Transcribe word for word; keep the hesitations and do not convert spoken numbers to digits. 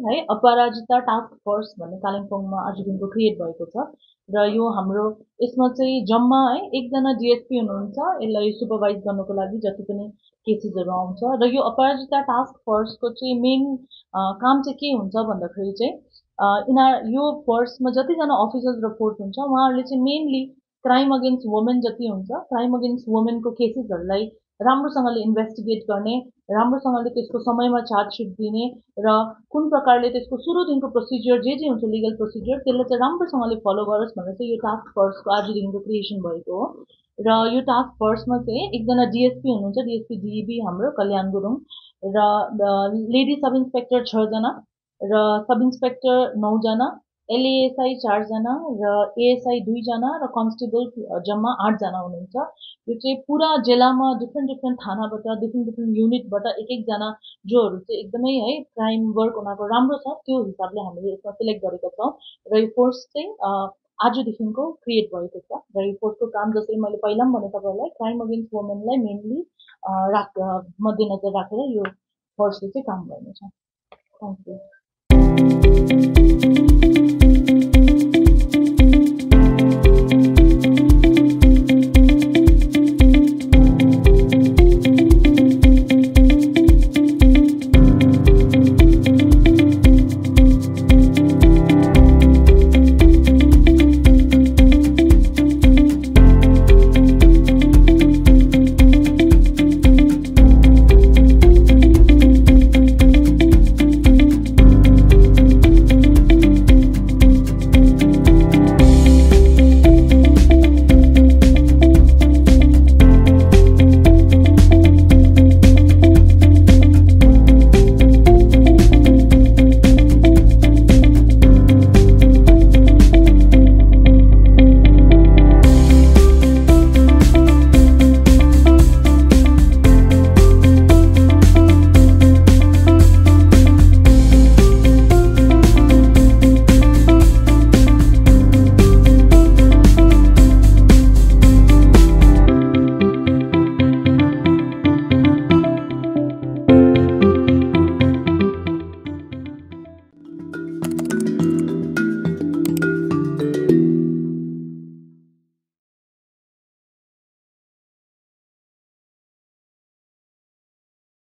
है अपराजिता task force भन्ने कालिम्पोङमा आजदेखिको क्रिएट भएको छ र यो हाम्रो यसमा चाहिँ जम्मा है एकजना डिएसपी हुनुहुन्छ यसलाई सुपरभाइज गर्नको लागि जति पनि केसेसहरू आउँछ र यो अपराजिता टास्क फोर्सको चाहिँ मेन काम चाहिँ के हुन्छ भन्दाखेरि चाहिँ यिनीहरू यो फोर्समा जतिजना अफिसर्स र फोर्स हुन्छ उहाँहरूले चाहिँ मेनली क्राइम अगेन्स्ट वुमेन जति हुन्छ क्राइम अगेन्स्ट वुमेनको केसेसहरूलाई राम्रोसँगले इन्भेस्टिगेट गर्ने राम्रोसँगले त्यसको समयमा चार्जसिट दिने र कुन प्रकारले त्यसको सुरुदेखिको प्रोसिजर जे जे हुन्छ लिगल प्रोसिजर त्यसलाई चाहिँ राम्रोसँगले फलो गरोस् भनेर चाहिँ यो टास्क फोर्सको आजदेखिको क्रिएसन भएको हो र यो टास्क फोर्समा चाहिँ एकजना डिएसपी हुनुहुन्छ डिएसपी डिबी हाम्रो कल्याण गुरुङ र लेडी सब इन्सपेक्टर छजना र सब इन्सपेक्टर नौजना एलएएसआई चारजना र एएसआई दुईजना र कन्स्टेबल जम्मा आठजना हुनुहुन्छ यो चाहिँ पुरा जिल्लामा डिफ्रेन्ट डिफ्रेन्ट थानाबाट डिफ्रेन्ट डिफ्रेन्ट युनिटबाट एक एकजना जोहरू चाहिँ एकदमै है क्राइम वर्क उनीहरूको राम्रो छ त्यो हिसाबले हामीले यसमा सिलेक्ट गरेका छौँ र यो फोर्स चाहिँ आजदेखिको क्रिएट भएको छ र यो फोर्सको काम जसरी मैले पहिला पनि भने तपाईँहरूलाई क्राइम अगेन्स्ट वुमेनलाई मेनली राख मध्यनजर राखेर यो फोर्सले चाहिँ काम गर्नेछ। Thank you.